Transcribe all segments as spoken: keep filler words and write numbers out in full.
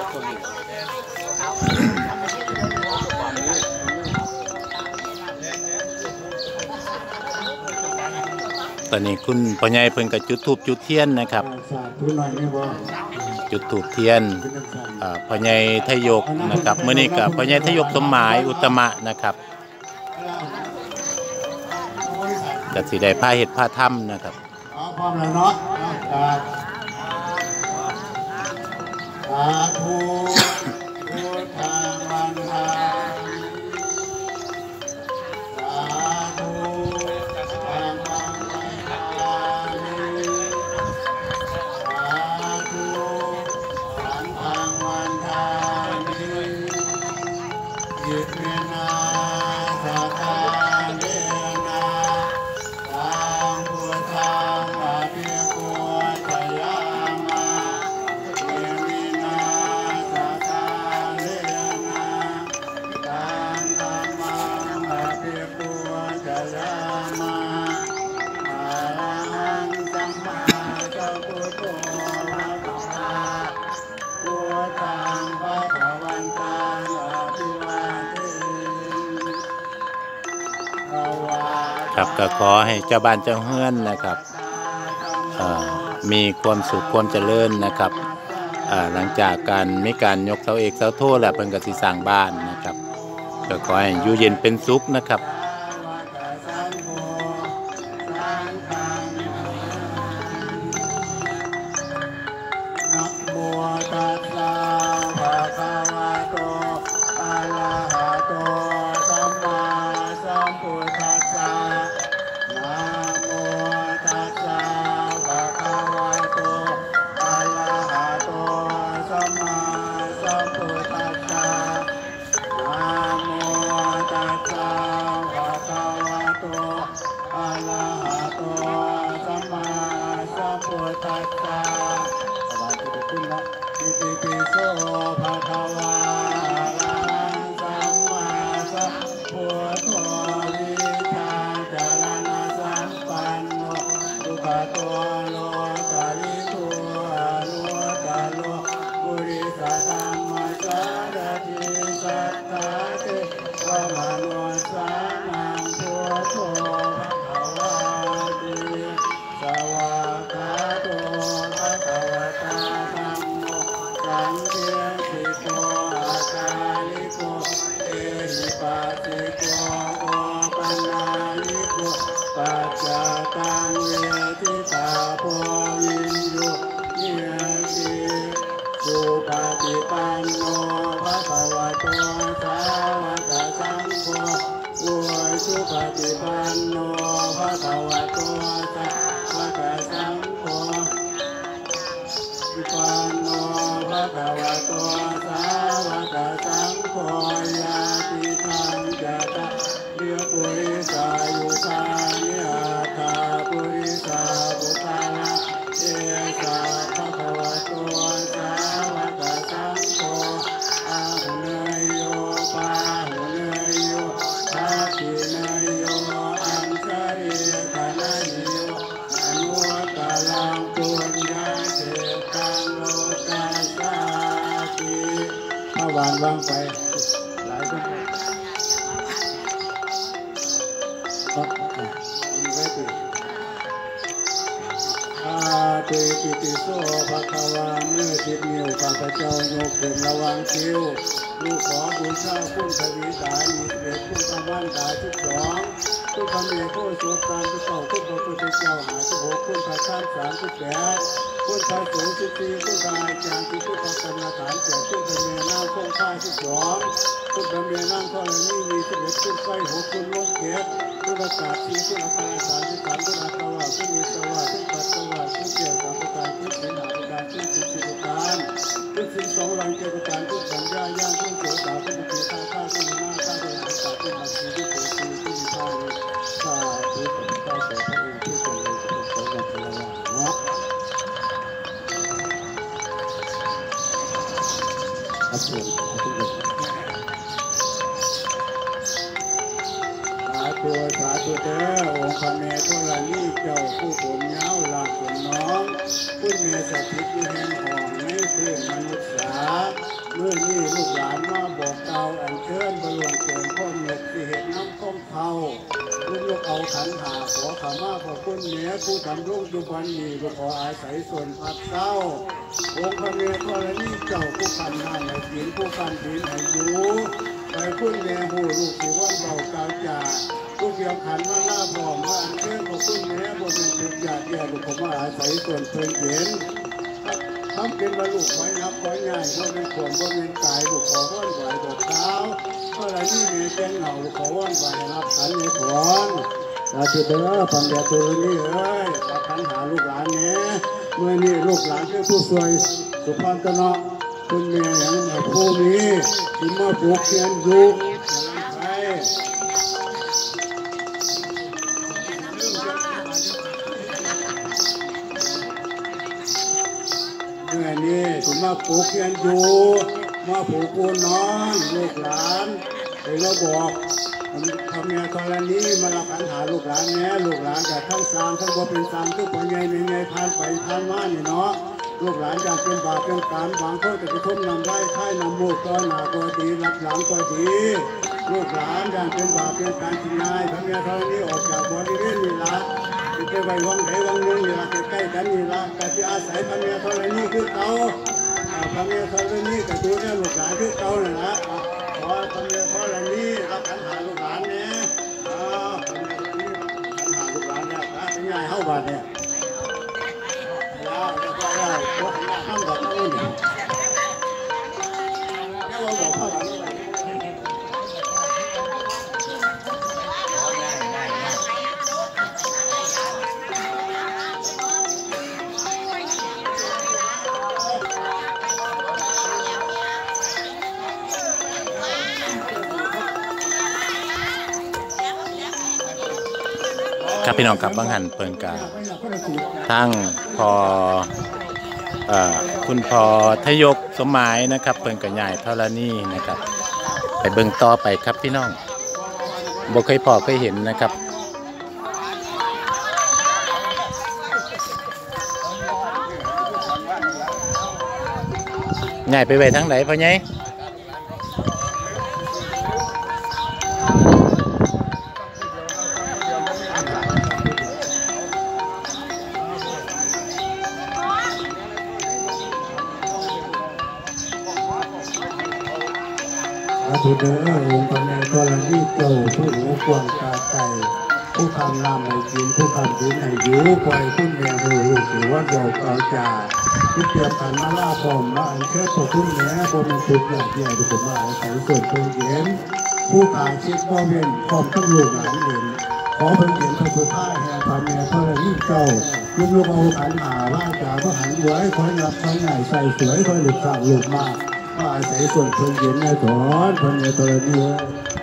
ตอนนี้คุณพ่อใหญ่เพิ่นก็จุดธูปจุดเทียนนะครับจุดธูปเทียนพ่อใหญ่ทยกนะครับมื้อนี้ก็พ่อใหญ่ทยกสมหมายอุตมะนะครับก็สิได้พาเฮ็ดพาทำนะครับพร้อมแล้วเนาะสาธุพุทธังวันทาสาธุธัมมังวันทาสาธุสังฆังวันทาอิเมนะสัทธาเนนะตังพุทธังอภิปุชยามะเอมินะสัทธาเนนะตังธัมมังอภิปุชยามะอะระหังสัมมาสัมพุทโธภะคะวะพุทธังภะคะวันตังอภิวาเทครับก็ขอให้เจ้าบ้านเจ้าเฮือนนะครับมีความสุขความเจริญนะครับหลังจากการมีการยกเสาเอกเสาโทและเป็นกสิสร้างบ้านนะครับก็ขอให้อยู่เย็นเป็นสุขนะครับนะโมตัสสะภะคะวะโตอะระหะโตสัมมาสัมพุทธัสสะนะโมตัสสะภะคะวะโตอะระหะโตสัมมาสัมพุทธัสสะนะโมตัสสะภะคะวะโตอะระหะโตสัมมาสัมพุทธัสสะคุณละอิติปิโสภะคะวะอะระหังสัมมาสัมพุทโธวิชาจารณะสัมปันโนสุขโตโลกาลิโตอนุตตโลปุริสธัมมสารถิสัทธาเทวมนุสสานังพุทโธภะคะวะติสวากขาโตภะคะวะตาธัมโมสังฆิสิโกอาคาลิโกเอหิปัสสิโกโอปัญญาลิโกปัจจตังเวทิตาโพวินโยเยติสุปฏิปันโนภะคะวะโตสาวกสังโฆโอสุปฏิปันโนภะคะวะโตสาวกสังโฆอิปันโนภะคะวะโตสาวกสังโฆญาติทังจัตตาเรียปุริสายุคานิอาตาปุริสาบุคลาเอสาภะคะวะโตสาวกสังโฆอาหุเนยโยปาหุเนยโยทักขิเนยโยอัญชริกนันโยอนุตตรังปุญญาเสตังโลกัสสาติพระวานวางไปหลายคนครับมีไว้ติอาเตกิติโสภะคะวาเมื่อจิตนิ้วข้าพเจ้ายกขึ้นระวังคิ้วลูกขอบูชาคุณทวีสามีเด็กคุณพระวันตาสิบสองคุณพระเมฆผู้สวดการคุณเต่าคุณพระพุทธเจ้าหาสิบหกคุณพระข้ามสามสิบแปดคุณพระสูงสิบสี่คุณพระอาจารย์ที่คุณพระกรรมฐานเจ็ดคุณพระเมียนางคงค่าสิบสองคุณพระเมียนางธรณีมีสิบเอ็ดคุณไฟหกคุณลงเกศคุณประกาศที่คุณอาคาสามสิบสามคุณอาคาวาคุณมีสวาคุณปัสสวาคุณเกี่ยวกับประการคุณศีลหาประการคุณสิบสิบประการคุณสิบสองหลังเกี่ยวกับการคุณสัญญาย่างคุณเสือดาวคุณบุตรข้าข้าคุณหน้าข้าเดินประกาศคุณบัตรคุณที่เกิดคุณที่มีข้าเลยข้าที่เป็นข้าเสือพระองค์ที่เป็นเลยเป็นของอย่างพลังเนาะอัศวินอัศวินสาธุสาธุเด้อองค์พระเมตุลานีเจ้าผู้ผมยาวหลักส่วนน้องผู้เมียสถิตอยู่แห่งห้องในเพื่อนมนุษย์สาเมื่อนี้ลูกหลานมาบอกกล่าวอันเชิญบรรลุเกินพ่อเมตที่เห็นน้ำก้มเท้าลูกลูกเอาขันหาขอขมาขอบคุณเมียผู้ทำลูกยุบันนี้ลูกขออาศัยส่วนพัดเศร้าองค์พระเมียธรณีเจ้าผู้ขันหาในศีลผู้ขันศีลให้อยู่ไปคุณแม่หูลูกสิวันเบากาวจ่าลูกเดียวขันมาล่าบอกว่าอันเชิญขอบคุณเมียบนเป็นทุกหยาดแย่ลูกขอมาอาศัยส่วนเพลินเย็นทำเป็นบรรลุไว้นับไว้ง่ายว่าเป็นขวมว่าเป็นกายลูกขอว่อนไหวบอกเท้าเพราะอะไรนี่มีเป็นเหงาลูกขอว่อนไหวรับขันในขวงเราจะเด้อปัญญาตัวนี้เอ้ยตัดขันหาลูกหลานเนี้ยเมื่อนี้ลูกหลานเป็นผู้สวยสุภาพตนะคุณเมียอย่างแบบผู้นี้ที่มาปลูกเทียนยุกไปเมื่อนี้ถึงมาปลูกเทียนอยู่มาผูกปูนนอนลูกหลานไปเราบอกทำเมียธรณีมาละขันหาลูกหลานเนี้ยลูกหลานแต่ทั้งสามทั้งบ่เป็นสามทุกคนใหญ่ในใหญ่ผ่านไปผ่านมานี่เนาะลูกหลานอยากเป็นบาปเป็นการบางคนจะไปทุ่มนำได้ค่ายนำมูกตัวหนาตัวดีรับหลังตัวดีลูกหลานอยากเป็นบาปเป็นการทิ้งนายทำเมียธรณีออกจากบริเวณนี่ละจะไปวังไหนวังนึงนี่ละใกล้ๆกันนี่ละแต่ที่อาศัยทำเมียธรณีคือเขาทำเมียธรณีกับดูเนี่ยลูกหลานคือเขาเนี่ยนะขอทำเมียธรณีรับขันหาลูกหลานเนี่ยทำเมียธรณีขันหาลูกหลานเนี่ยพระเป็นไงเข้าบ้านเนี่ยแล้วจะก็ได้ตัวขันหาข้ามดอกนู่นแล้วเราบอกเข้าบ้านครับพี่น้องครับบางหันเปิงกาทั้งพอเอ่อคุณพอทยกสมหมายนะครับเปิงกระใหญ่ธรณีนะครับไปเบิ่งต่อไปครับพี่น้องบ่เคยพอเคยเห็นนะครับใหญ่ไปไว้ทั้งไหนพ่อใหญ่ผู้เด้อองค์พระแม่ธรณีเจ้าผู้หูกวางตาไก่ผู้คำนามให้กินผู้คำกินให้อยู่คอยคุณแม่หูลูกถือว่าเจ้าเก่าจ่าที่เตรียมขันมาล่าพร้อมมาอันเชิดพระคุณแม่บนเป็นทุกอย่างที่ให้ทุกคนมาอาศัยส่วนเพิ่งเย็นผู้ขายชิดพ่อเวียนพร้อมทั้งลูกหลานเห็นขอเพิ่งเห็นพระสุธาแห่งพระแม่ธรณีเจ้าลูกลูกเอาขันหาว่าจ่าพระหันไว้คอยรับคอยใหญ่ใส่สวยคอยหลุดสั่งหลุดมาอาศัยส่วนเพิ่งเย็นในถอนพระเนตรเนื้อ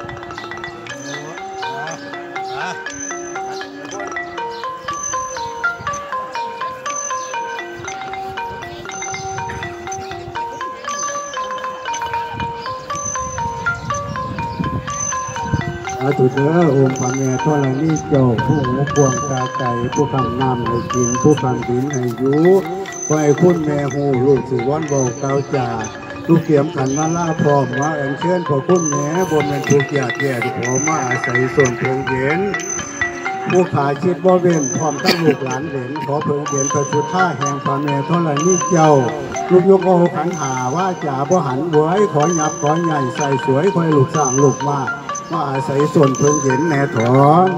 อาตุเถอองค์พระเนตรนี้เจ้าผู้หูกวางตาไก่ผู้คำนำให้กินผู้คำดินให้อยู่ไว้คุณแม่หูลูกสิวันบอกเก้าจ่าลูกเขียมขันมาล่าพร้อมมาอันเชิญพอคุณแม่บนเป็นทุกอยากแก่ที่พอมาอาศัยส่วนเพิงเย็นผู้ขายชิดบ่เว้นพร้อมตั้งลูกหลานเห็นขอเพิงเย็นพระสุธาแห่งพระแม่ธรณีเจ้าลูกยกเอาขันหาว่าจ่าบ่หันไว้ขอหยับขอใหญ่ใส่สวยคอยลูกสร้างลูกมามาอาศัยส่วนเพิงเย็นแน่ถอน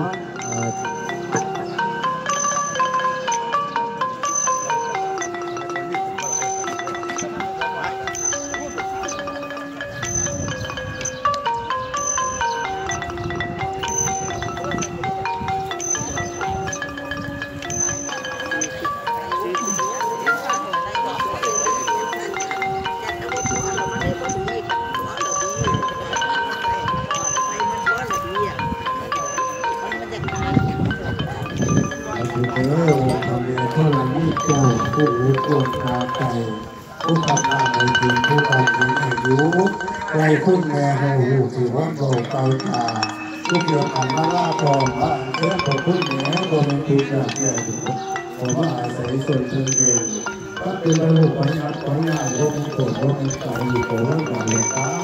เออทำเรือท่อละยี่เจ้าผู้หูกวงตาไก่ผู้ขับนาในดินผู้ขับดินอายุไกลคุ้นแม่หูหูถือว่าโบเกาตาผู้เกี่ยวขันมาล่าพร้อมว่าเชื่อของคุ้นแม่บนเป็นตีจากแก่ผมว่าอาศัยส่วนเชิงเด่นก็เป็นระบบปัญญาปัญญาลงตัวลงใจอยู่ตัวลงใจเลยครับ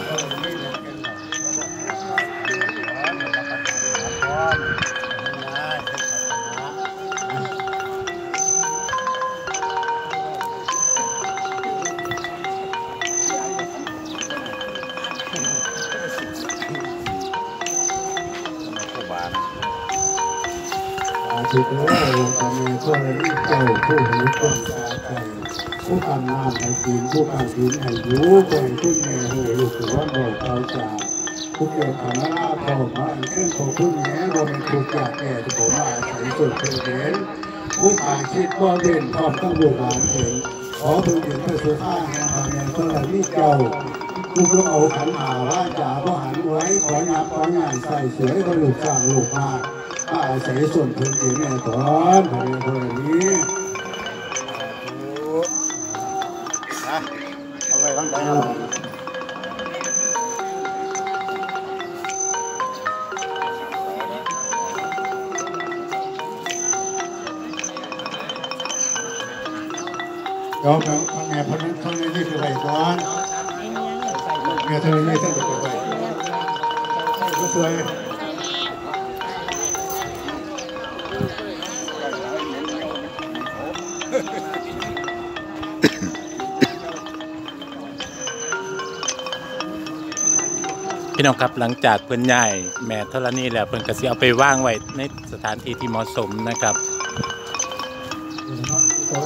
ที่เราทำในช่วงนี้เจ้าผู้หูผู้ตาใจผู้ทำงานให้กินผู้ทำกินให้รู้ผู้ผู้แม่หูลูกว่าบอกเขาจากผู้เกี่ยวกับหน้าพ่อมาเรื่องของผู้แม่เราเป็นผู้จากแก่ที่ผมมาใส่สุดเป็นเด่นผู้ขายคิดว่าเด่นพร้อมต้องบุกหลานเองขอพึงถึงพระสุภาพแห่งธรรมอย่างเท่าไรที่เจ้าลูกเอาขันหาว่าจ่าพ่อหันไว้ขอหยับขอใหญ่ใส่เสือก็ลูกสร้างลูกมาอาศัยส่วนพื้นที่แม่ตอนภายในคนนี้เอาไว้ตั้งใจเอาเดี๋ยวแม่พนันคนนี้นี่คือไปก่อนแม่ทะเลนี่ท่านจะไปก็สวยพี่น้องครับหลังจากเพิ่นย้ายแม่ธรณีแล้วเพิ่นก็สิเอาไปวางไว้ในสถานที่ที่เหมาะสมนะครับเอา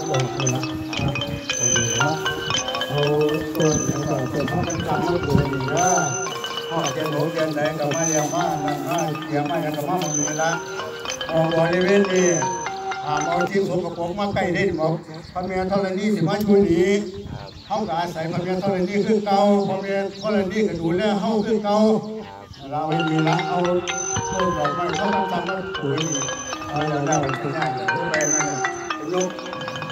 ตัวเต่าตัวพ่อเป็นการเอาตัวนี้นะพ่อเจ้าหนูเจ้าแดงกับมาเลี้ยงมานั่นมาเลี้ยงมาอย่างกับมามันมีละเอาบริเวณนี้หามเอาทิ้งสกปรกมาใกล้ได้บอกพระเมียเท่าไรนี่สิมาช่วยหนีเขาก็อาศัยพระเมียเท่าไรนี่คือเก่าพระเมียเท่าไรนี่ก็ดูแลเขาคือเก่าเราไม่มีละเอาเอาดอกไม้เขาทำทำมาปุ๋ยเอาอย่างนั้นเป็นง่ายเลยทุกแบบนั้นเป็นลูก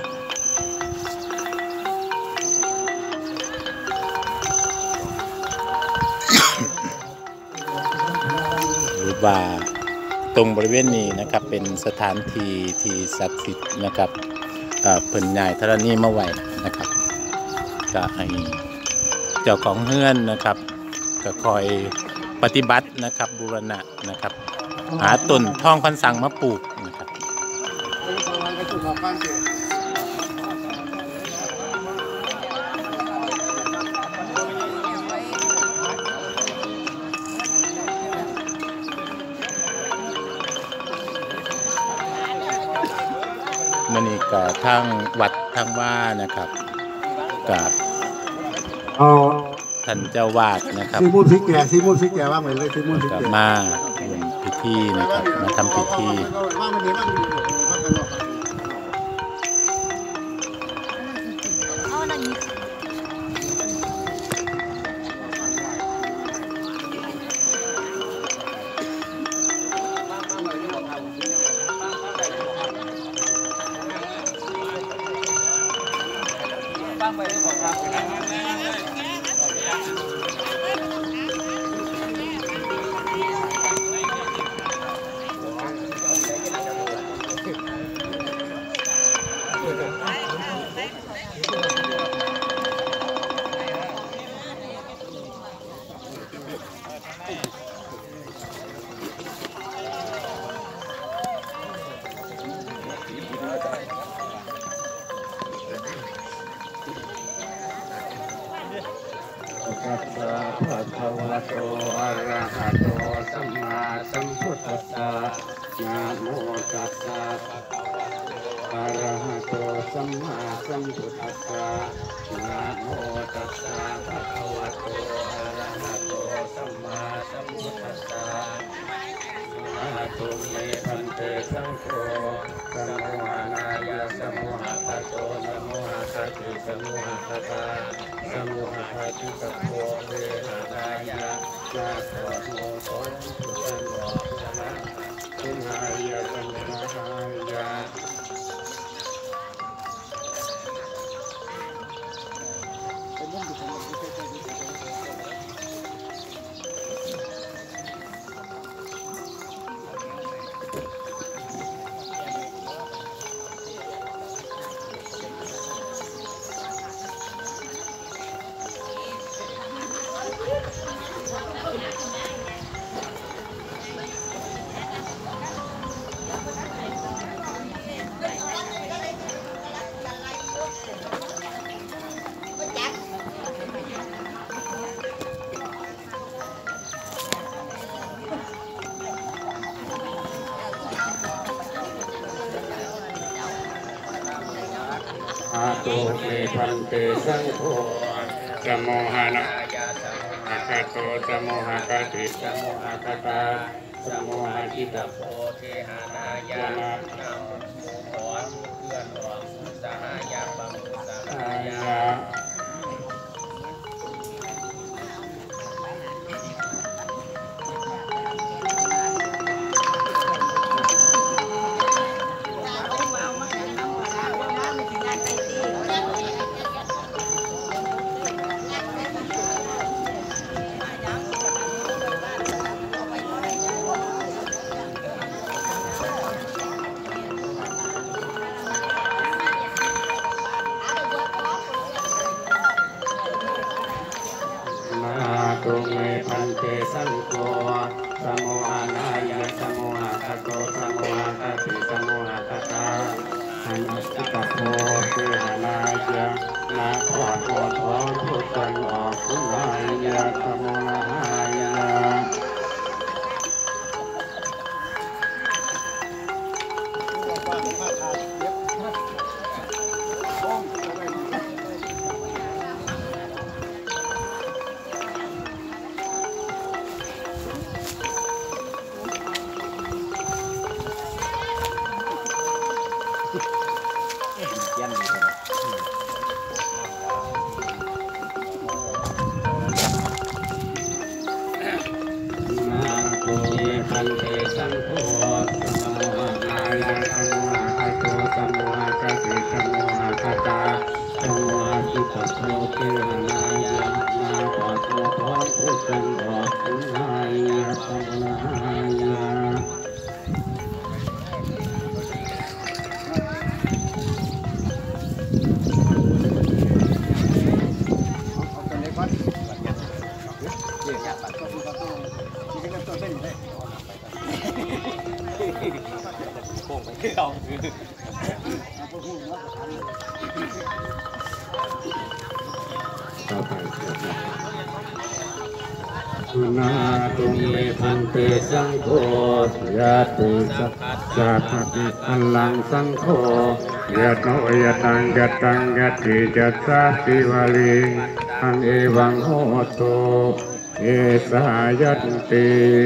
หรือว่าตรงบริเวณนี้นะครับเป็นสถานที่ที่ศักดิ์สิทธิ์นะครับเพิ่นย้ายธรณีมาไว้นะครับก็ให้เจ้าของเฮือนนะครับก็คอยปฏิบัตินะครับบูรณะนะครับหาต้นทองคันสังมาปลูกนะครับมันนี่ก็ทางวัดทางว่านะครับกับท่านเจ้าวาดนะครับซีมูนซิกแก่ซีมูนซิกแก่ว่าเหมือนเลยซีมูนซิกแก่มาร่วมพิธีนะครับมาทำพิธีตัสสะภะคะวะโตอะระหะโตสัมมาสัมพุทธัสสะนะโมตัสสะอะระหะโตสัมมาสัมพุทธัสสะนะโมตัสสะภะคะวะโตอะระหะโตสัมมาสัมพุทธัสสะอะตุเมพันเตสังโฆสัมโมหานายะสัมโมหะตะโตสัมโมหะตะติสัมโมหะตะตาสัมโมหะตะติสัพโพเวหานายะนาโสโมโสตุสันโมชนะสิหายะสัมหายะอาตุเมพันเตสังโฆสมโมหะนะอาคาโตสมโมหะกติสมโมหะกตาสมโมหะจิตโพเทหานายานามโมขอเพื่อนหลวงสหายาบังสหายาตุเมพันเตสังโฆสมโมหะนายะสมโมหะคโตสมโมหะคติสมโมหะคตาหันติตโพเทหานายะนาขอโทษท้องทุกคนออกสุนายะสมโมหายะพันเตสังโฆสมโมหะนายะสมโมหะคโตสมโมหะคติสมโมหะคตาสมโมหะจิตโพเทหานายะนาขอโทษท้องทุกคนออกสุนายะสมโมหายะต่อไปนาตุเมพันเตสังโฆยะติสัพสัพพิอัลลังสังโฆยะโนยะตังยะตังยะติจัสสะติวาลีอังเอวังโหตุเอสายัตติ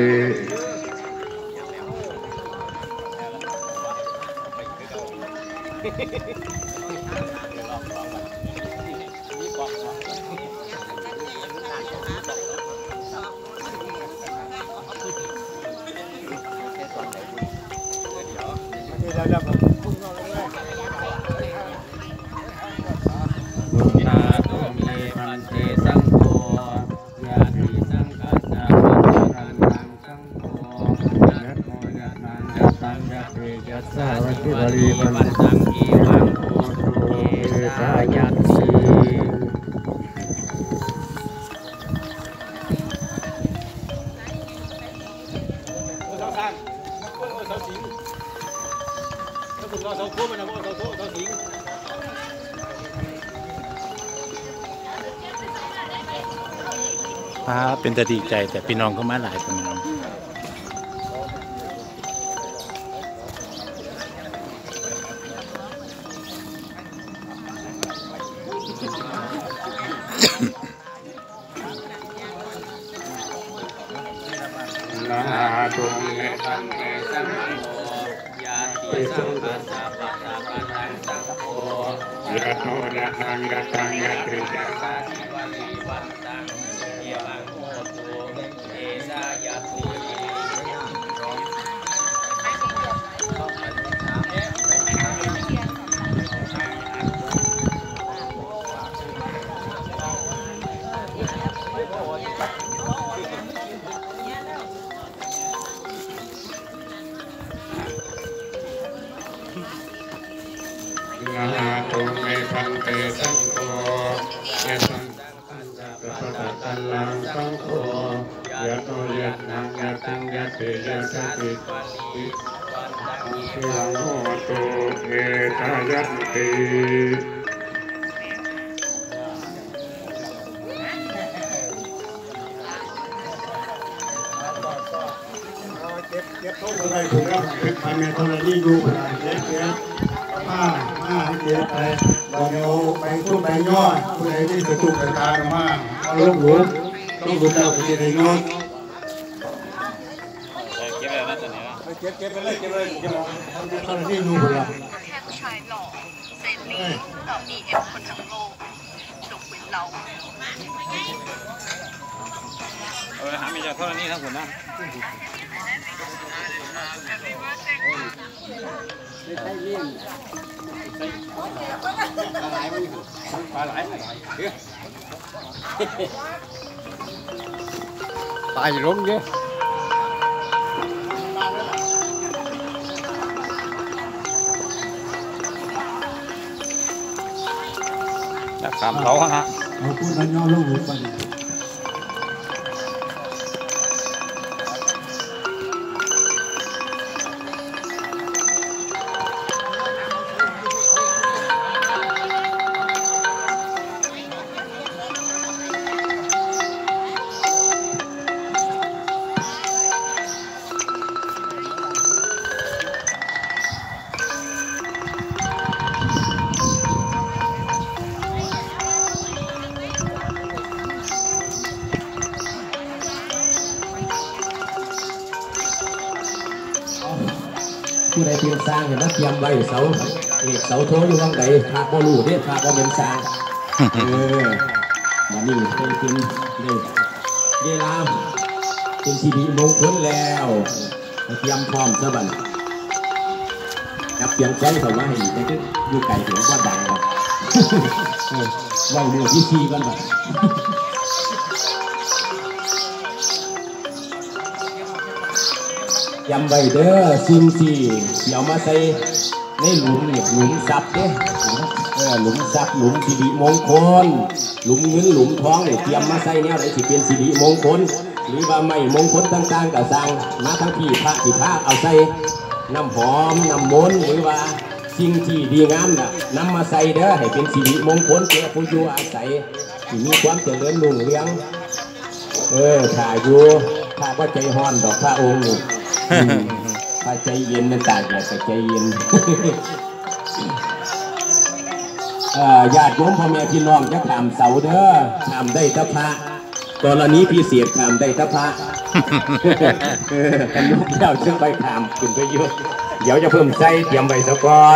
นาตุเมพันเตสังโฆยะติสังฆัสสะภะคะตังสังโฆยะโมยะนังยะตังยะเตจัสสะวัตถิวารีวันตังอีวังโหตุเอสายัตติพาเป็นจะดีใจแต่พี่น้องก็มาหลายคนน้องนาตุเมพันเตสังโฆยะติสังฆัสสะภะคะตังสังโฆยะโนยะนังยะตังยะติจัสสะติวาลีวันตังเอวังโหตุเอสายัตตินาตุเมพันเตสังโฆยะสังฆัสสะภะคะตังสังโฆยะโนยะนังยะตังยะติยะสะติวังโหตุเอสายัตติเก็บโต๊ะอะไรถูกแล้วเก็บภายในธรณีดูขนาดเล็กๆป้าาให้เก็บไปเราเดี๋ยวไปทุ่มไปย่อผู้ใดที่จะตุ้มไปตาออกมาเอาลูกหลุมลูกหลุมเราไปจะได้ยอดเก็บเลยนะตอนนี้เก็บเก็บไปเลยเก็บเลยเก็บตอนที่ดูเลยแค่ผู้ชายหล่อเซรีต่อบีเอ็มคนทั้งโลกยกเว้นเราเออหามีจากเท่านี้ทั้งหมดนะปลาไหลมันปลาไหลปลาอยู่ล้มเยอะจากสามเขาฮะเอาพูดกันย่อลูกหลุมไปผู้ใดเตรียมสร้างเห็นไหมเตรียมไว้เสาเอกเสาโทอยู่ข้างใดพาก็รู้เด็ดพาก็เป็นสร้างเออมานี่เป็นจริงเลยเวลาเป็นสิริมงคลแล้วเตรียมพร้อมซะบัดจับเตรียมใจเขาไว้ให้ได้ก็อยู่ไก่ถึงว่าดังครับว่าเรื่องที่ซีกันแบบยำใบเด้อซิมซีเดี๋ยวมาใส่ในหลุมเนี่ยหลุมซับเด้เออหลุมซับหลุมสิริมงคลหลุมเงินหลุมทองเนี่ยเตรียมมาใส่เนี่ยอะไรสิเป็นสิริมงคลหรือว่าไม่มงคลต่างๆกับสั่งมาทั้งที่พระที่พระเอาใส่น้ำหอมน้ำมนต์หรือว่าสิ่งที่ดีงามน่ะนำมาใส่เด้อให้เป็นสิริมงคลแก่ผู้อยู่อาศัยที่มีความเจริญรุ่งเรืองเออถ่ายอยู่ถ้าว่าใจฮ้อนดอกพระองค์ถ้าใจเย็นมันต่างอย่างใจเย็นญาติโยมพ่อแม่พี่น้องจะถามเสาเด้อถามได้ทพระกรณีพิเศษถามได้ทพระกันยกเจ้าเชื่อไปถามคุณไปเยอะเดี๋ยวจะเพิ่มใจเตรียมใบสะกอน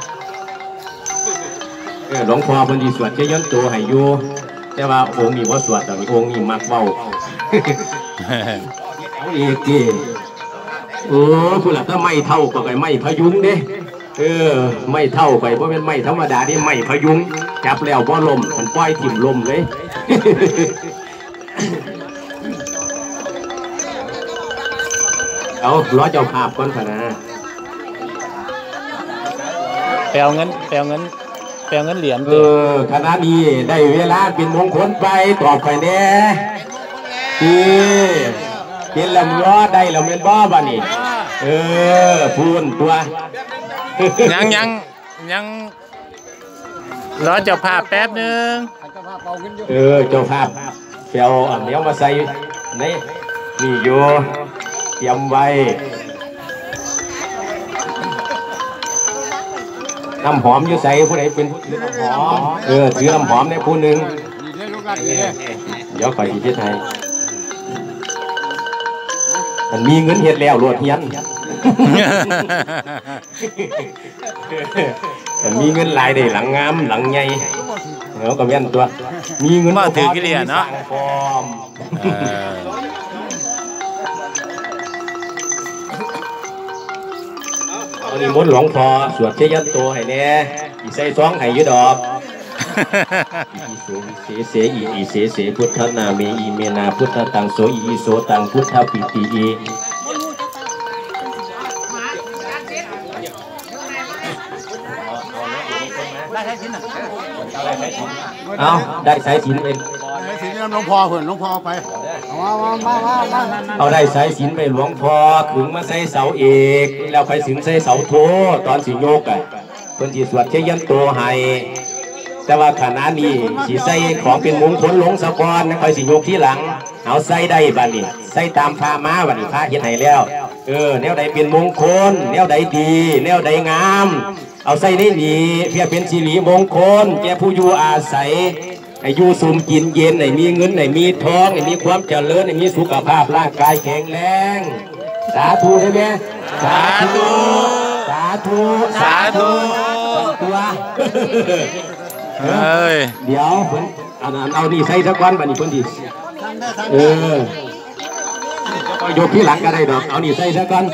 หลวงพ่อพอดีสวดจะย้อนตัวให้อยู่แต่ว่าองค์นี้ว่าสวดแต่องค์นี้มักเบาเอาอีกทีโอ้ผู้หลักถ้าไม่เท่าก็ไปไม่พยุงเด้เออไม่เท่าไปเพราะเป็นไม่ธรรมดาที่ไม่พยุงจับแล้วเพราะลมมันปล่อยถิ่มลมเลยเอาล้อเจ้าภาพก่อนค่ะนะแปลเงินแปลเงินแปลเงินเหรียญเออคณะนี้ได้เวลาเป็นมงคลไปตอบไปแน่ที่เป็นลำล้อได้ลำเป็นบ้าบ้านี่เออพูนตัวยังยังยังรอเจ้าภาพแป๊บนึงเออเจ้าภาพเปียวอันเดียวมาใส่นี่นี่โยเตรียมไว้น้ำหอมอยู่ใส่ผู้ใดเป็นน้ำหอมเออถือน้ำหอมในผู้หนึ่งเดี๋ยวคอยที่ไทยมันมีเงินเห็ดแล้วรวดเฮียนมันมีเงินลายได้หลังงามหลังใหญ่แล้วก็แม่นตัวมีเงินมาถือกี่เหรียญเนาะอันนี้มดหลวงพ่อสวดเชยันโตให้แน่อีใส่ซองให้ยืดดอกอีโสเสเสอีอีเสเสพุทธนาเมอีเมนาพุทธตังโสอีโสตังพุทธปิติอีเอาได้สายสิญจน์เป็นสายสิญจน์หลวงพ่อเพื่อนหลวงพ่อไปเอามามามาเอาได้สายสิญจน์ไปหลวงพ่อขึงมาใส่เสาเอกแล้วไปถึงใส่เสาโทตอนสิโยกอ่ะเพิ่นสิสวดเชยันโตให้แต่ว่าขณะนี้สิใส่ของเป็นมงคลลงสะกอนค่อยสิโยกที่หลังเอาใส่ได้บัดนี้ใส่ตามพามาบัดนี้พาเฮ็ดให้แล้วเออแนวใดเป็นมงคลแนวใดดีแนวใดงามเอาใส่ในนี้เพื่อเป็นสิริมงคลแก่ผู้อยู่อาศัยให้อยู่สุมกินเย็นให้มีเงินให้มีทองให้มีความเจริญให้มีสุขภาพร่างกายแข็งแรงสาธุได้ไหมสาธุสาธุสาธุตัวเอ้ยเดี๋ยวเพิ่นอันนั้นเอานี่ใส่สักวันบัดนี้เพิ่นดิเออยกที่หลังก็ได้ดอกเอานี่ใส่สักวัน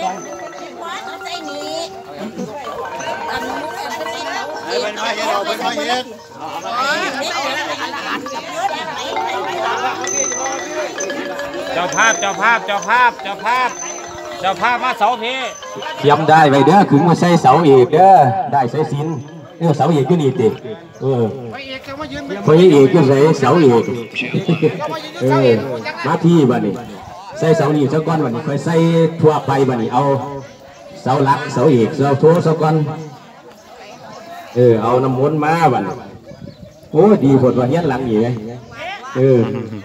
เจ้าภาพเจ้าภาพเจ้าภาพเจ้าภาพเจ้าภาพมาเสาเพเตรียมได้ไว้เด้อขึงมาใส่เสาเอกเด้อได้ใส่สินเออเสาเอกก็นี่ติเออพระเอกก็ใส่เสาเอกเออมาที่บัดนี้ใส่เสานี่สักก้อนบัดนี้ค่อยใส่ทั่วไปบัดนี้เอาเสาหลักเสาเอกเสาโถสักก้อนเออเอาน้ำมนต์มาบัดนี้โอ้ดีผลว่าเฮี้ยนหลังอยู่ไงเออ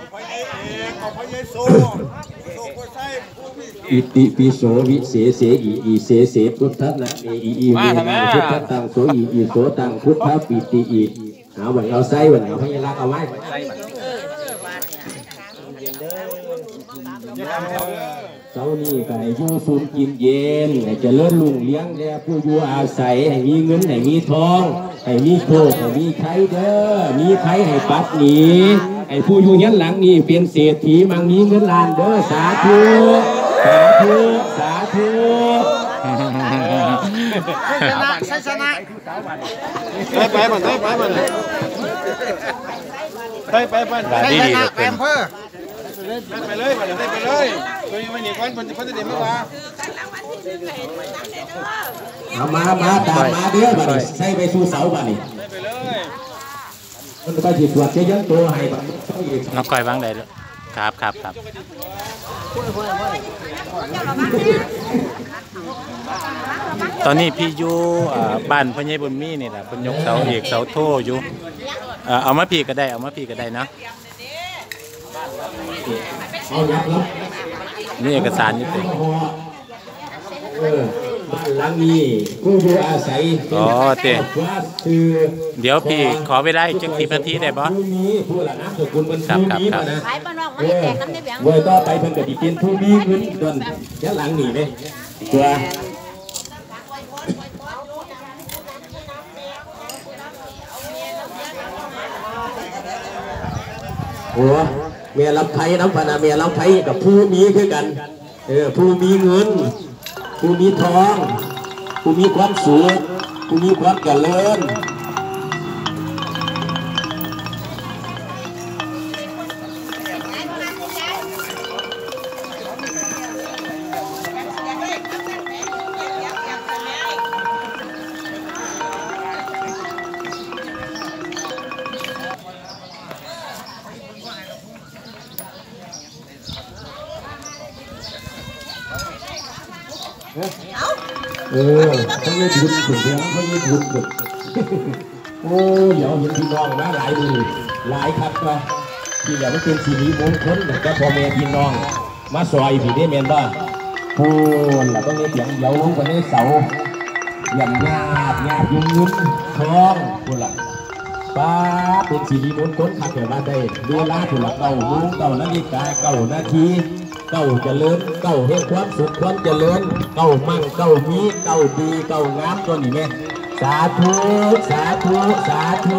อิติปิโสวิเศษเสอีอีเสเสพุทธัสนะเออีอีเมนะพุทธตังโสอีอีโสตังพุทธปิติอีเอาไว้เอาไส้ไว้เอาพญาลักษณ์เอาไว้เจ้านี่ก็ให้อยู่สุขกินเย็นให้เจริญรุ่งเรืองแด่ผู้อยู่อาศัยให้มีเงินให้มีทองให้มีโชคให้มีไข่เด้อมีไข่ให้ปัดหนีให้ผู้อยู่ยันหลังนี่เป็นเศรษฐีมั่งมีเงินล้านเด้อสาธุสาธุสาธุใช่ชนะใช่ชนะไปไปหมดไปไปหมดไปไปไปใช่ชนะแอมเภอไปเลยไปเลยไปเลยตัวยังไม่หนีคนคนคนจะเด็ดไม่ว่าเอามามาตามมาเด้อบัดนี้ใส่ไปสู่เสาบัดนี้ไปเลยมันไปจิตตรวจเยอะๆตัวให้บัดน้องก้อยบ้างได้เลยครับครับครับตอนนี้พี่อยู่บ้านพ่อใหญ่บุญมีนี่แหละเพิ่นยกเสาเอกเสาโทอยู่เอามาพี่ก็ได้เอามาพี่ก็ได้นะนี่เอกสารนี่เป็นบ้านหลังนี้ผู้อยู่อาศัยอ๋อเต้เดี๋ยวพี่ขอเวลาอีกจังสิบนาทีได้บ่ครับครับครับไปบ้านนอกมาให้แตกกันได้แบงค์เว้ยต่อไปเพิ่นก็สิเป็นผู้มีเงินต้นด้านหลังนี่เด้ตัวโอ้เมียลำไทยน้ำปานาเมียลำไทยกับผู้มีคือกันเออผู้มีเงินผู้มีทองผู้มีความสุขผู้มีความเจริญเออเขาไม่บุญสุดเดียวเขาไม่บุญสุดโอ้เดี๋ยวเห็นพี่น้องมาหลายมือหลายครับว่าที่อยากเป็นสีนี้มงคลแต่ก็พ่อแม่พี่น้องมาซอยผีได้เมนบ้าพูนแล้วต้องเลี้ยงเดี๋ยวลงไปในเสาหยันญาติญาติยุ่งยุ่งท้องพูนละป้าเป็นสีนี้มงคลขับแต่ว่าได้เวลาพูนละเก้าโมงเก้านาฬิกาเก้านาทีเก้าเจริญเก้าให้ความสุขความเจริญเก้ามั่งเก้ามีเก้าดีเก้างามตัวนี้แม่สาธุสาธุสาธุ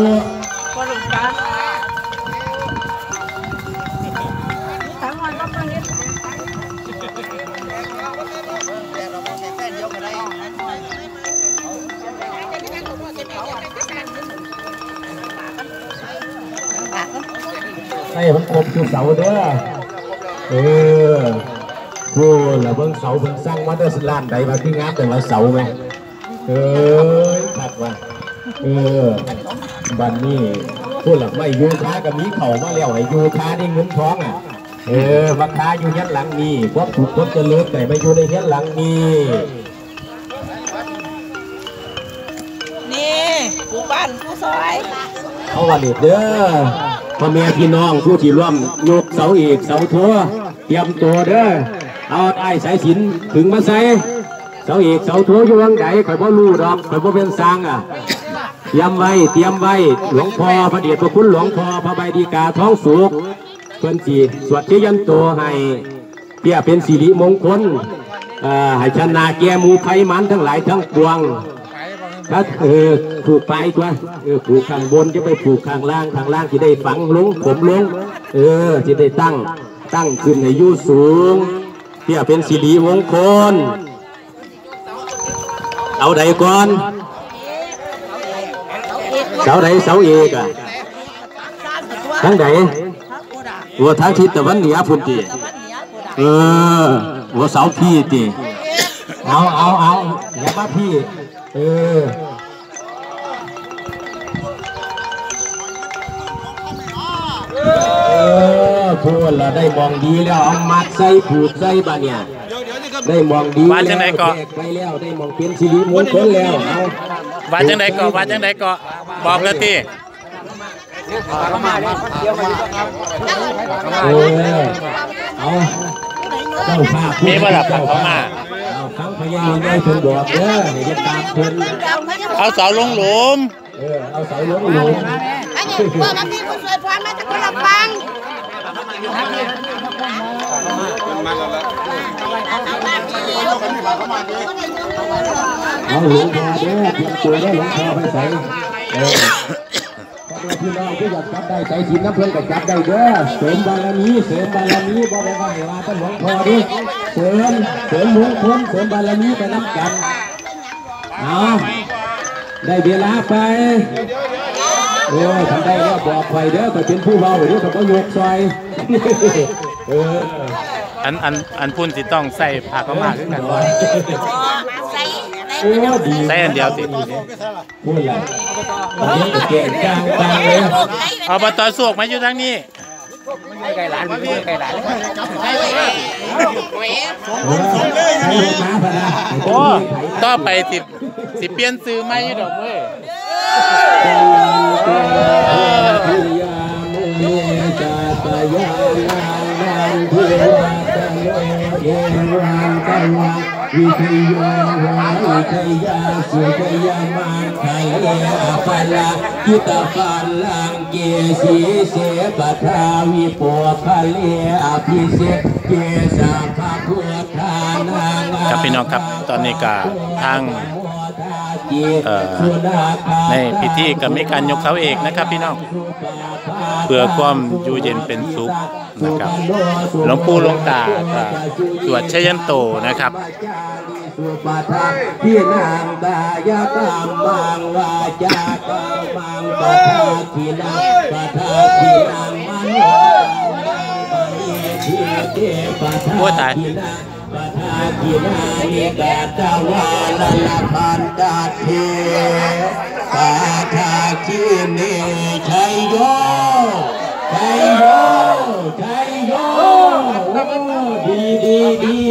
ให้มันครบทุกเสาเด้อเออพูดแล้วเบิ่งเสาเบิ่งสร้างมาได้สลานใดมาที่งามแต่ว่าเสาไหมเออขัดว่าเออบันนี้พูดหลักไม่ยูค้ากับมีเข่ามาแล้วไอ้ยูค้าได้เงินท้องอ่ะเออมาค้าอยู่ยันหลังนี้พวกถูกคนจะเลิกแต่ไม่อยู่ในยันหลังนี้นี่ผู้บ้านผู้ซอยเอาวันเด็ดเด้อพ่อแม่พี่น้องผู้ที่ร่วมยกเสาเอกเสาโทเตรียมตัวเด้อเอาไอ้สายสิญจน์ถึงมาใส่เสาเอกเสาโทอยู่วังไหนข่อยบ่รู้ดอกข่อยบ่เป็นสร้างอ่ะเตรียมไว้เตรียมไว้หลวงพ่อพระเดชพระคุณหลวงพ่อพระใบดีกาท้องสุกเพิ่นสิสวดเจยันโตให้เพื่อเป็นสิริมงคลให้ชนะแก่หมู่ไผมันทั้งหลายทั้งปวงถ้าเออผูกไปตัวเออผูกข้างบนจะไปผูกข้างล่างข้างล่างจะได้ฝังลงผมลงเออจะได้ตั้งตั้งขึ้นในยูสูงเพื่อเป็นสิริมงคลเอาใดก่อนเสาใดเสาเอกอะทั้งใดวัวทางทิศตะวันเหนือพุ่นตีเออวัวเสาพี่ตีเอาเอาเอาอย่ามาพี่เออเออพูดละได้มองดีแล้วเอามัดใส่ผูกใส่บ้านเนี่ยได้มองดีแล้วไปแล้วได้มองเป็นสิริมงคลแล้วเอาว่าจังไดก็ว่าจังไดก็บอกเลยตีเออเอาเจ้าภาพมีบ่ล่ะผักเขามาเอาครั้งพยายได้เพิ่นบอกเด้อให้จะตามเพิ่นเอาเสาลงหลุมเออเอาเสาลงหลุมอันนี้พวกน้ำที่ผู้ช่วยฟังมาจากคนละฟังเอาหลวงพ่อเด้อเตรียมตัวได้หลวงพ่อไปใส่เออพี่น้องที่อยากจับได้ใส่ทีน้ำเพื่อนก็จับได้เด้อเสริมบารมีเสริมบารมีบอกว่าให้ว่าเป็นหลวงพ่อดิเสริมเสริมมงคลเสริมบารมีไปนับกันเอาได้เวลาไปโอ้ยทำได้แล้วบอกไปเด้อก็เป็นผู้เบาเด้อก็ยกซอยเอออันอันอันพุ่นที่ต้องใส่ผักเข้ามาขึ้นกันว่าใส่อันเดียวติพูดอะไรเก่งกลางกลางเลยเอาบตสวกมาอยู่ทางนี้ไก่หลานไก่หลานโอ้ต่อไปสิสิเปลี่ยนซื้อไม่ดอกเว้ยวิทยาวิทยาสุขยามันไทยอาปลากิตาปัลลังเกสีเสปทาวิปัวคาเลอภิเษกเกสาภาพุทธานังครับพี่น้องครับตอนนี้ก็ทางในพิธีก็มีการยกเสาเอกนะครับพี่น้องเพื่อความอยู่เย็นเป็นสุขนะครับหลวงปู่หลวงตาสวดชยันโตนะครับพี่นางตายาตามมังวาจากามังปะทาทีนังปะทาทีนังมันวาปะเยทีเตปะทาทีนังปะทาทีนังนิกาตาวาลลปันตาเทปะทาทีเนชัยโยชัยโยชัยโยดีดีดี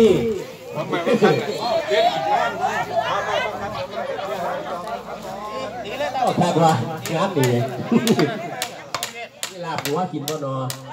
แค่ว่างานดีนี่ลาบหัวกินบ่นอ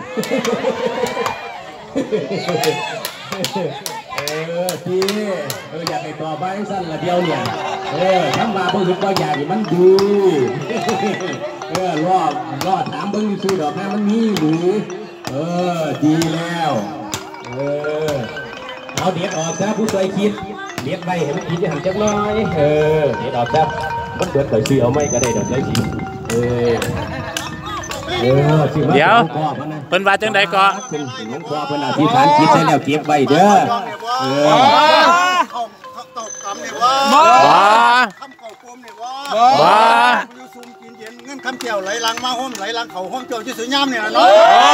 เออพี่เอออยากไปต่อไปสั้นละเดียวเนี่ยเออทำมาเพิ่งถึงก็อยากมันดูเออรอรอถามเบิ้งซื้อดอกแม่มันมีหรือเออดีแล้วเออเอาเด็ดออกซะผู้ช่วยคิดเด็ดไปเห็นมันกินจะหันจังน้อยเออเด็ดออกซะมันเกิดเกิดซื้อเอาไม่ก็ได้ดอกได้สิเออเดี๋ยวเพิ่นว่าจังใดก็หลวงพ่อเพิ่นอธิษฐานจิตได้แล้วเก็บไว้เด้อเออบ่บ่เงินคำเที่ยวไหลลังมาห้มไหลลังเขาห้มโจรที่สวยงามเนี่ยเนาะ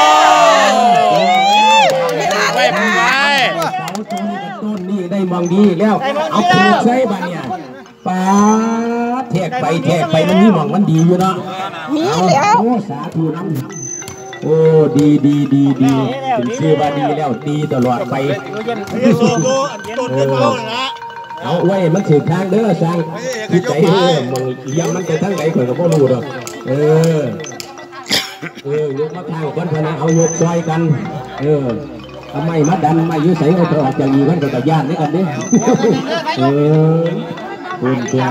ไปไปเสาต้นกับต้นนี่ได้มองดีแล้วเอาปลูกใส่บ้านเนี่ยป้าแทกไปแทกไปมันนี่มองมันดีอยู่เนาะมีแล้วโอ้สาธุน้ำโอ้ดีดีดีดีถึงชื่อว่าดีแล้วดีตลอดไปเอาไว้มันถือทางเด้อสร้างคิดใจเด้อมองยังมันไปทางไหนข่อยก็บ่รู้ดอกเออเออยกมาทางคนพนันเอายกซอยกันเออทำไมมาดันมายุ่ใส่เอาออกจากนี้มันก็จะย่านนี่กันดิเออคุณตัว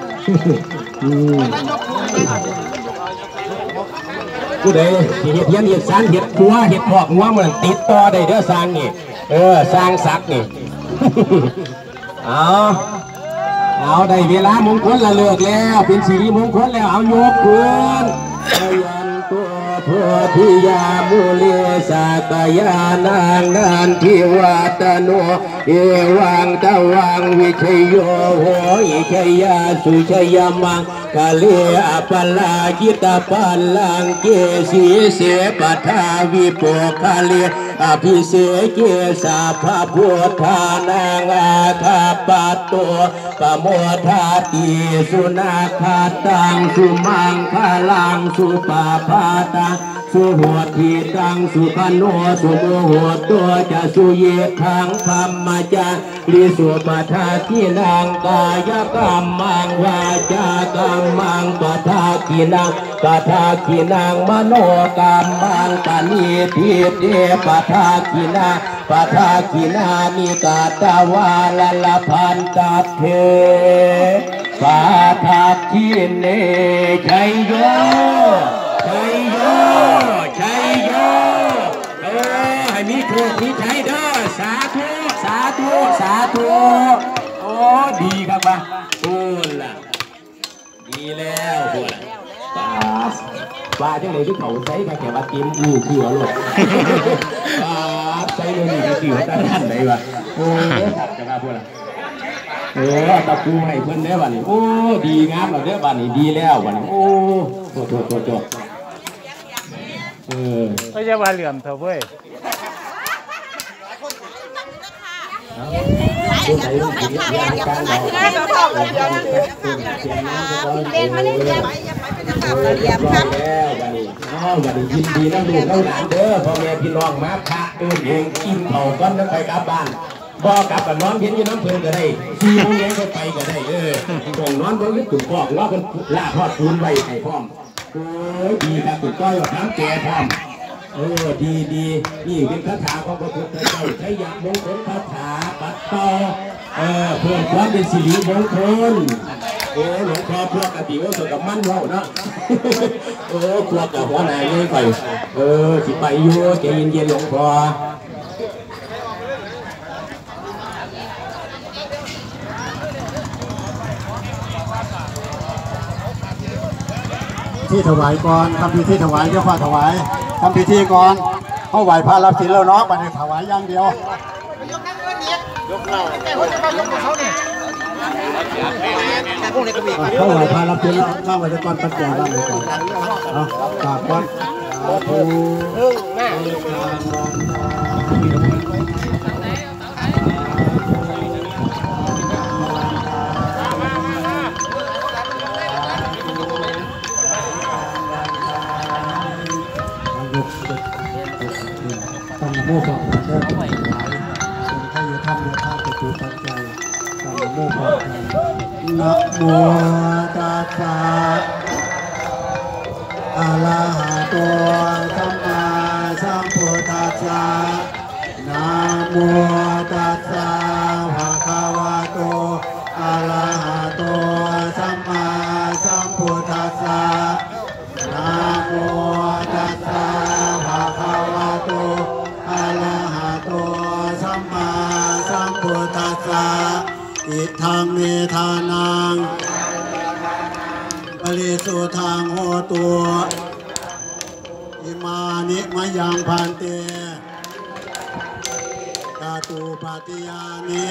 ผู้ใดเห็ดเห็ดเห็ดสารเห็ดหัวเห็ดพอกหัวเหมือนติดต่อได้เด้อสร้างนี่เออสร้างสักนี่เอาเอาได้เวลามงคลละเลิกแล้วเป็นสีมงคลแล้วเอายกขึ้นยันตัวโพธิยามุลีสักยานางนานทิวัตโนเอวังตะวังวิชโยโหอิชยาสุชยมังกะเลอปลาจิตปัลลังเกสีเสปทาวิโปคาเลอภิเสเกสาภาพุทธานางอาคาปัตโตปโมทาติสุนาคาตังสุมังคลังสุปาพาตังสุหัวทีตังสุขโนสุโมโหตัวจะสุเยขังธรรมจาริสุปทาทินางกายกรรมังวาจากรรมังปทากินังปทากินังมโนกรรมังปณิทิเตปทากินาปทากินานิกาตาวาลลพันตัดเทปทากิเนชัยโยชัยโยชัยโยเออให้มีโชคมีชัยเด้อสาธุสาธุสาธุโอ้ดีครับว่ะโอ้ล่ะดีแล้วโอ้ล่ะป้าป้าจังเลยที่เขาใช้กันแค่ว่ากินอู้ขี้หัวหลุดป้าใช้เลยนี่ขี้หัวตาท่านไหนวะโอ้ขัดจังครับพวกล่ะเออตะปูให้เพิ่นได้วันนี้โอ้ดีงามแล้วเด้อวันนี้ดีแล้ววันนี้โอ้โตโตโตโตเออก็จะว่าเหลื่อมเถอะเว้ยเป็นมาเล่นเรียมเรียมครับวันนี้อ๋อวันนี้ยินดีนะลูกหลานเด้อพ่อแม่พี่น้องมาพระเอิ้นเองกินเผาก้อนแล้วไปกลับบ้านบ่กลับกับน้องเห็นอยู่น้ำเพลินก็ได้สี่โมงเย็นก็ไปก็ได้เออส่งนอนบนลึกถึงพอกว่าเป็นล่าทอดปูนไว้ให้พร้อมโอ้ยดีครับถูกต้องทั้งแก่พร้อมเออดีดีนี่เป็นคาถาของพระพุทธเจ้าใช้ยามงคลคาถาปัดต่อเออเพื่อความเป็นสิริมงคลโอ้หลวงพ่อพวกกติว่าสดกับมันเท่านะโอ้พวกกับหัวไหนเลยไปเออสิไปอยู่ใจเย็นๆหลวงพ่อที่ถวายก่อนทำพิธีถวายเจ้าพ่อถวายทำพิธีก่อนเขาไหวพระรับศีลแล้วเนาะบัดนี้ถวายอย่างเดียวยกเหล้าเขาไหวพระรับศีลเข้าไว้ก่อนปัจจัยบ้างเลยก่อนเอากราบก่อนโอ้ตั้งโมก่อนได้ถวายถ้าอย่าทำอย่าทำจะจุดปัจจัยตั้งโมก่อนนะโมตัสสะอะระหะโตสัมมาสัมพุทธัสสะนะโมตัสสะภะคะวะโตอะระหะโตสัมมาสัมพุทธัสสะนะโมตัสสะภะคะวะโตอะระหะโตสัมมาสัมพุทธัสสะอิทังเมธานังปริสุทธังโหตุอิมานิมะยังพันเตตาตุปาติยานิ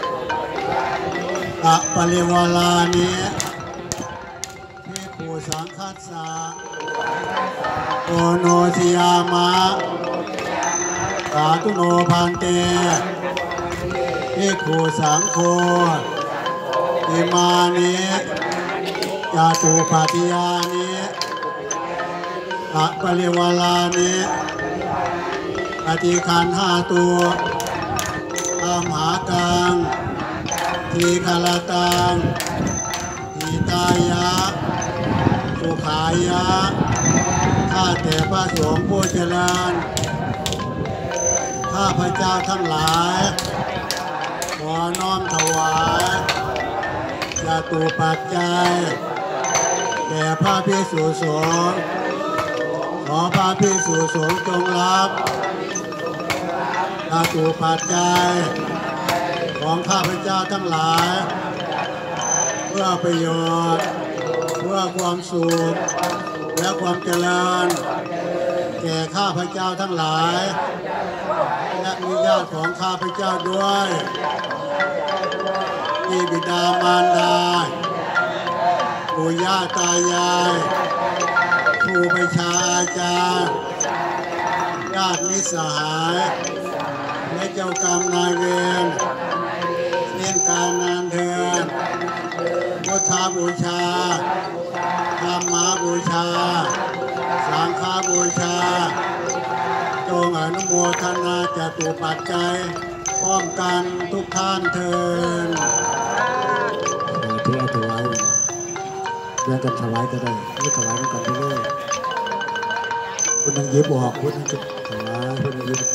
ตะปริวลานิภิกขุสังคัสสะโอโนสิยามะสาธุโนพันเตภิกขุสังโฆอิมานิจาตุปาติยานิตะปริวลานิปฏิคันห้าตัวอัมหากังทีคลตังทีตายะสุขายะข้าแต่พระสงฆ์ผู้เจริญขข้าพเจ้าทั้งหลายขอน้อมถวายจตุปัจจัยแด่พระภิกษุสงฆ์ขอพระภิกษุสงฆ์จงรับจตุปัจจัยของข้าพเจ้าทั้งหลายเพื่อประโยชน์เพื่อความสุขและความเจริญแก่ข้าพเจ้าทั้งหลายและมีญาติของข้าพเจ้าด้วยที่บิดามารดาปู่ย่าตายายครูประชาอาจารย์ญาติมิตรสหายและเจ้ากรรมนายเวรเล่นการงานเถิดพุทธบูชาธรรมบูชาสังฆบูชาจงอนุโมทนาจตุปัจจัยพร้อมกันทุกท่านเถิดเพื่อถวายเพื่อกันถวายก็ได้ไม่ถวายกันไปเลยคุณนังยิบออกคุณนังจะถวายคุณนังยิบ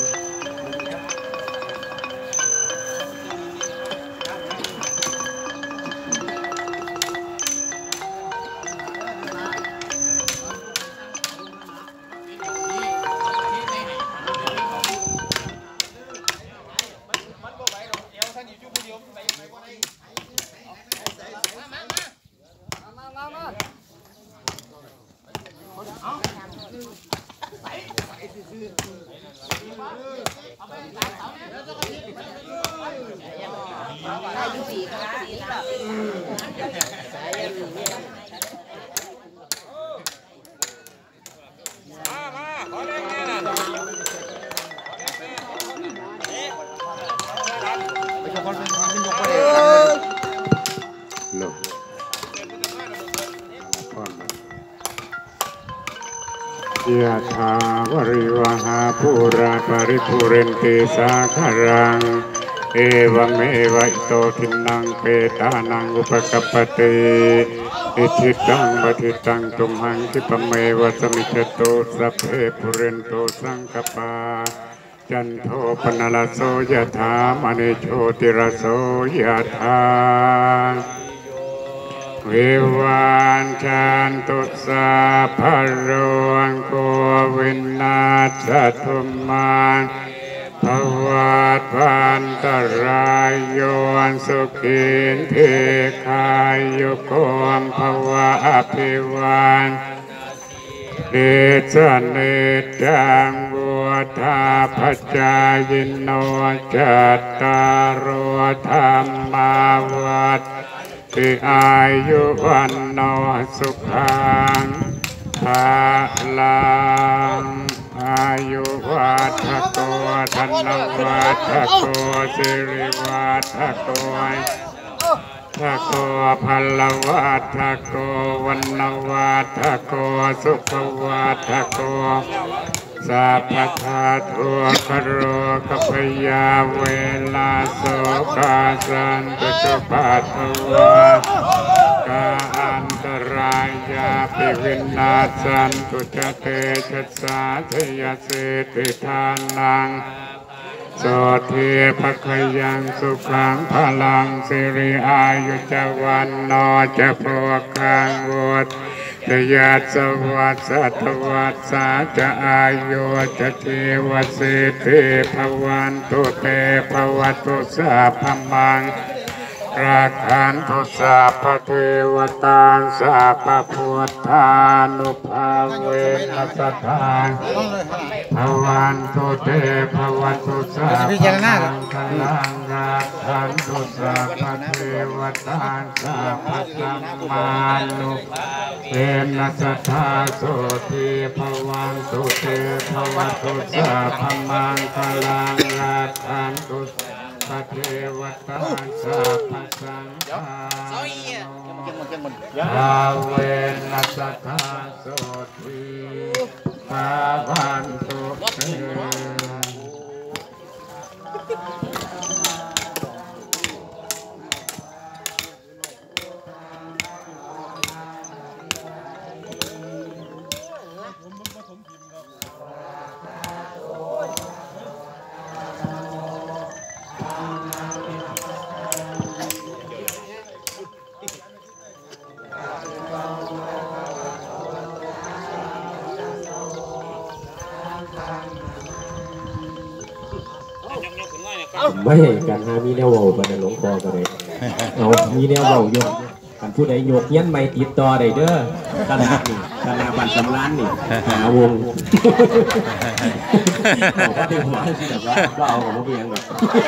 ยะถาวริวหาภูราปริภูเรนติสาคารังเอวเมวะอิโตทินังเปตานังอุปกัปปติอิทิตังปฏิตังตุมหังคิปเมวะสมิจโตสัพเพภูเรนโตสังคปาจันโทปนลโสยะถามณิโชติรโสยะถาวิวันจันตุสาภโรงโกวินาศตุมันภวัตพันตรายโยสุขินเทคายโยโกมภวะอภิวันเดชเนจังบุธาปัจจายโนจัตตารโอธรรมาวัฏติอายุวันโนสุขังภาลังอายุวัฏโกธนวัฏโกสิริวัฏโกทะโกพัลลวัฏโกวันนวัฏโกสุขวัฏโกสัพพทาทุกขโรคพยาเวลาโสกาสันตุจุปัตถวากาอันตรายาปิวินาสันตุจเตชัสสาเทยสิติทานังโสเทภคยังสุขังพลังสิริอายุจวันโนจะโภคังวุฒจะยัสวัสสัตวัสสาจะอายุจะเทวสิทธิภวันตุเตภวตุสัพพมังราคันตุสัพพเทวตาสัพพพุทธานุภาเวนัสสะภวันตุเตภวตุสัพพมังคลังราคันตุสัพพเทวตาสัพพสัมมานุเวนัสสะโสติภวันตุเตภวตุสัพพมังคลังราคันตุพระเทวตาสัพพสังฆาภาเวนัสสะโสติภาวันตุเตไม่การหามีแนวเว้าปานนั้นหลวงพ่อก็เลยเอามีแนวเว้าอยู่กันผู้ใดโยกเงี้ยนไม่ติดต่อได้เด้อคณะนี่คณะบันสำรานนี่หาวงบอกว่าเป็นหัวที่แบบว่าก็เอาของพวกเพียงแบบ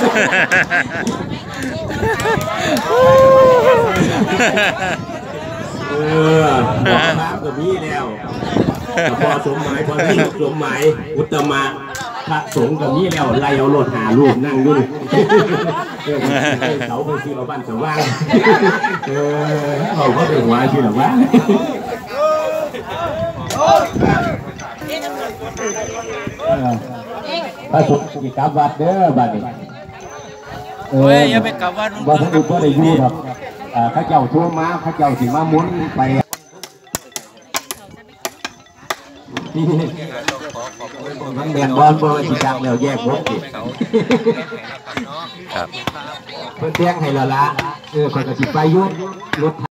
เออบอกมาแบบนี้แล้วพอสมหมายพอที่สมหมายอุตมะพระสงฆ์กับนี้แล้วไล่เอารถหาลูกนั่งอยู่เขาไปซื้อเราบ้านสว่างเออเขาก็เป็นหัวที่แบบว่าพระสงฆ์กิจกรรมวัดเด้อบ้านนี้เอออย่าไปกลับวัดวัดทุกคนได้อยู่ครับข้าเจ้าทั่วมาข้าเจ้าสิมามุนไปมันเรียนบอลบอลสิจังแล้วแยกวงสิครับเพื่อนแจ้งให้ละละเออคนก็สิไปยุ่งรถ